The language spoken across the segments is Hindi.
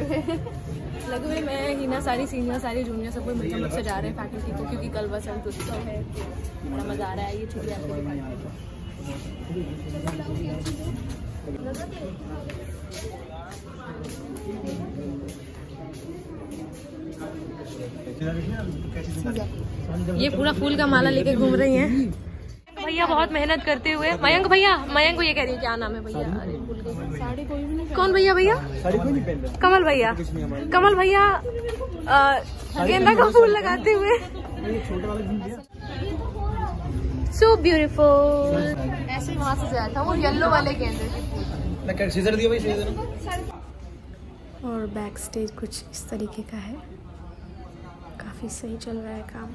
लगे मैं हिना सारी सीनियर सारी जूनियर सब कोई मिलकर लोग सजा रहे हैं फैकल्टी को, क्योंकि कल बसंत उत्सव है तो बड़ा मज़ा आ रहा है। ये छुट्टी आपको दिखाई। ये पूरा फूल का माला लेके घूम रही हैं भैया, बहुत मेहनत करते हुए। मयंक भैया, मयंक को ये कह रही है क्या नाम है भैया? साड़ी कोई भी नहीं। कौन भैया? भैया साड़ी कोई नहीं पहन रहा। कमल भैया, कमल भैया गेंदा का फूल लगाते हुए। So beautiful. ऐसे वहाँ से आया था वो येलो वाले गेंदे। और बैक स्टेज कुछ इस तरीके का है, काफी सही चल रहा है काम।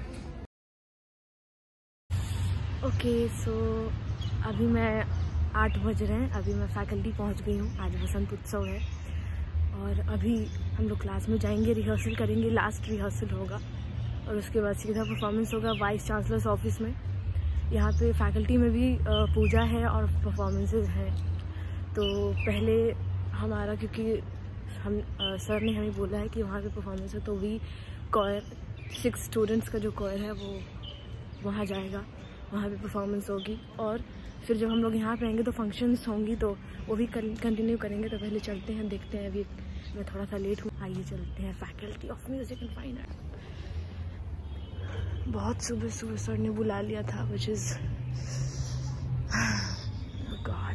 ओके सो अभी मैं 8 बज रहे हैं, अभी मैं फैकल्टी पहुंच गई हूँ। आज बसंत उत्सव है और अभी हम लोग क्लास में जाएंगे, रिहर्सल करेंगे, लास्ट रिहर्सल होगा और उसके बाद सीधा परफॉर्मेंस होगा वाइस चांसलर्स ऑफिस में। यहाँ पे फैकल्टी में भी पूजा है और परफॉर्मेंसेस हैं। तो पहले हमारा, क्योंकि हम सर ने हमें बोला है कि वहाँ पे परफॉर्मेंस है, तो वी कोयर 6 स्टूडेंट्स का जो कोयर है वो वहाँ जाएगा, वहाँ पे परफॉर्मेंस होगी। और फिर जब हम लोग यहाँ पे आएंगे तो फंक्शंस होंगी, तो वो भी कंटिन्यू करेंगे। तो पहले चलते हैं, देखते हैं। अभी मैं थोड़ा सा लेट हूँ, आइए चलते हैं faculty of music and fine art. बहुत सुबह सुबह सर ने बुला लिया था, विच इज़ गॉड।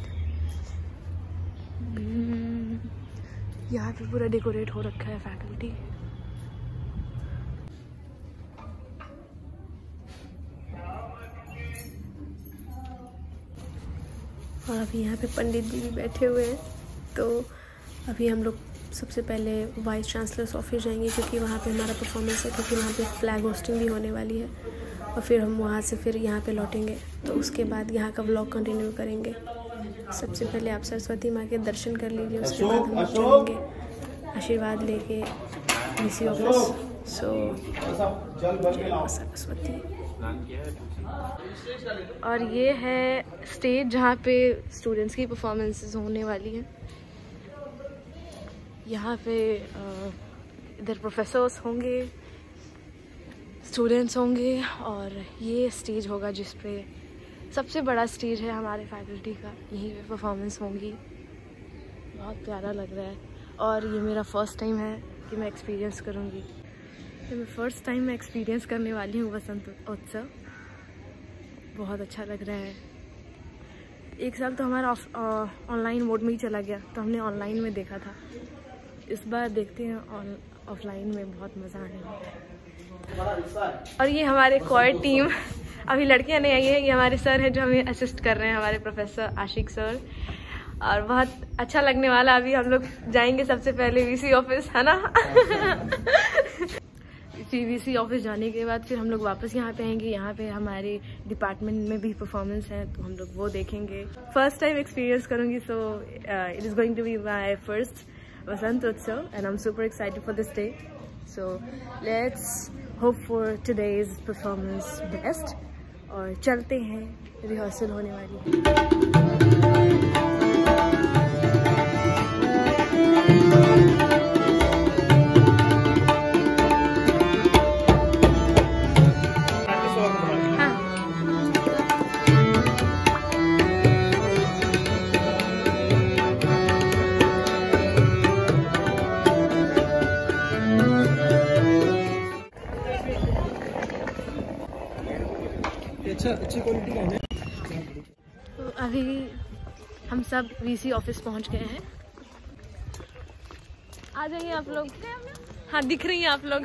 यहाँ पे पूरा डेकोरेट हो रखा है फैकल्टी। और अभी यहाँ पे पंडित जी भी बैठे हुए हैं। तो अभी हम लोग सबसे पहले वाइस चांसलर्स ऑफिस जाएंगे, क्योंकि वहाँ पे हमारा परफॉर्मेंस है, क्योंकि वहाँ पे फ्लैग होस्टिंग भी होने वाली है। और फिर हम वहाँ से फिर यहाँ पे लौटेंगे, तो उसके बाद यहाँ का व्लॉग कंटिन्यू करेंगे। सबसे पहले आप सरस्वती माँ के दर्शन कर लीजिए, उसके बाद हम लोग चलेंगे आशीर्वाद लेके डीसी ऑफिस। सो सरस्वती। और ये है स्टेज जहाँ पे स्टूडेंट्स की परफॉर्मेंसेस होने वाली हैं। यहाँ पे इधर प्रोफेसर्स होंगे, स्टूडेंट्स होंगे, और ये स्टेज होगा जिस पे सबसे बड़ा स्टेज है हमारे फैकल्टी का, यहीं पे परफॉर्मेंस होंगी। बहुत प्यारा लग रहा है और ये मेरा फर्स्ट टाइम है कि मैं एक्सपीरियंस करूँगी। तो मैं फर्स्ट टाइम मैं एक्सपीरियंस करने वाली हूँ बसंत उत्सव। बहुत अच्छा लग रहा है। एक साल तो हमारा ऑनलाइन मोड में ही चला गया, तो हमने ऑनलाइन में देखा था। इस बार देखते हैं ऑफलाइन में, बहुत मज़ा आने वाला है। और ये हमारे कोयर टीम, अभी लड़कियां नहीं आई है, ये हमारे सर हैं जो हमें असिस्ट कर रहे हैं, हमारे प्रोफेसर आशिक सर। और बहुत अच्छा लगने वाला। अभी हम लोग जाएंगे सबसे पहले वीसी ऑफिस, है ना? वीसी ऑफिस जाने के बाद फिर हम लोग वापस यहाँ पे आएंगे। यहाँ पे हमारे डिपार्टमेंट में भी परफॉर्मेंस है, तो हम लोग वो देखेंगे। फर्स्ट टाइम एक्सपीरियंस करूँगी, so it is going to be my first Basant Utsav and I am super excited for this day. So let's hope for today's performance best. और चलते हैं, रिहर्सल होने वाली है। अच्छी क्वालिटी का है। तो अभी हम सब वीसी ऑफिस पहुंच गए हैं। आ जाइए आप लोग। हाँ, दिख रही हैं आप लोग।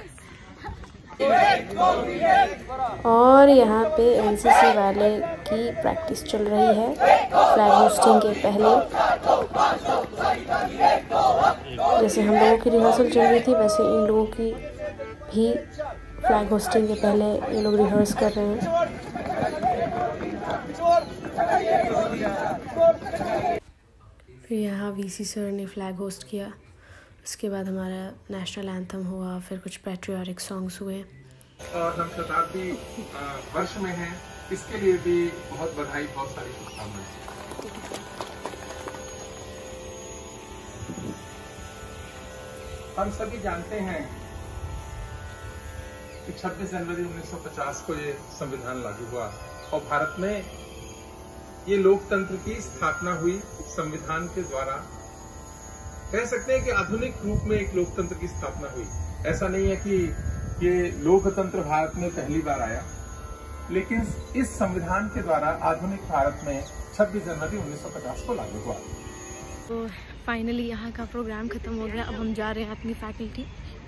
और यहाँ पे एनसीसी वाले की प्रैक्टिस चल रही है फ्लैग होस्टिंग के पहले। जैसे हम लोगों की रिहर्सल चल रही थी, वैसे इन लोगों की भी फ्लैग होस्टिंग के पहले ये लोग रिहर्स कर रहे हैं। फिर यहाँ वीसी सर ने फ्लैग होस्ट किया, उसके बाद हमारा नेशनल एंथम हुआ, फिर कुछ पैट्रियोटिक सॉन्ग्स हुए। हम शताब्दी वर्ष में हैं, इसके लिए भी बहुत बधाई, बहुत सारी शुभकामनाएं। हम सभी जानते हैं कि 26 जनवरी 1950 को ये संविधान लागू हुआ और भारत में ये लोकतंत्र की स्थापना हुई संविधान के द्वारा। कह सकते हैं कि आधुनिक रूप में एक लोकतंत्र की स्थापना हुई। ऐसा नहीं है कि ये लोकतंत्र भारत में पहली बार आया, लेकिन इस संविधान के द्वारा आधुनिक भारत में 26 जनवरी 1950 को लागू हुआ। तो फाइनली यहाँ का प्रोग्राम खत्म हो गया। अब हम जा रहे हैं अपनी फैकल्टी।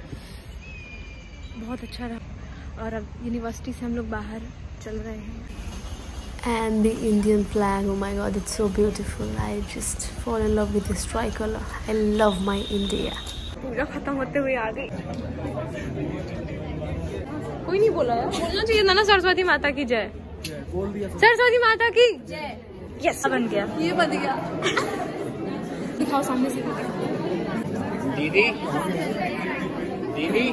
बहुत अच्छा रहा और अब यूनिवर्सिटी से हम लोग बाहर चल रहे हैं। And the Indian flag, oh my god, it's so beautiful. I just fall in love with this tricolor. I love my India. पूजा खत्म होते हुए आ गई। कोई नहीं बोला है, बोलना चाहिए ना सरस्वती माता की जय। बोल दिया सरस्वती माता की जय। यस बन गया, ये बन गया। दिखाओ सामने से दीदी दीदी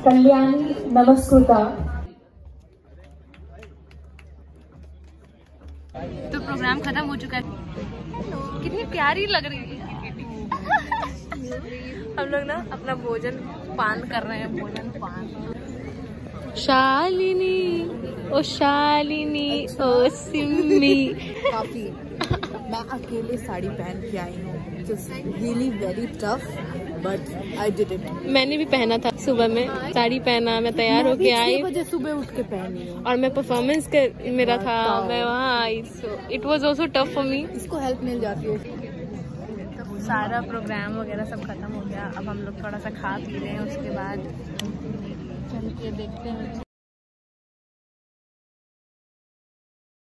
कल्याणी नमस्कृता। तो प्रोग्राम खत्म हो चुका है। कितनी प्यारी लग रही है हम लोग ना अपना भोजन पान कर रहे हैं, भोजन पान। शालिनी ओ शालिनी ओ सिम्मी। काफी मैं अकेले साड़ी पहन के आई हूँ, really very tough but I did it. मैंने भी पहना था सुबह में, साड़ी पहना, मैं तैयार होके आई, 6 बजे सुबह उठ के पहनी हूँ और मैं परफॉर्मेंस कर मेरा था, मैं वहाँ आई। So it was also tough for me. इसको हेल्प मिल जाती है। तो सारा प्रोग्राम वगैरह सब खत्म हो गया। अब हम लोग थोड़ा सा खा पी रहे हैं, उसके बाद चल के देखते हैं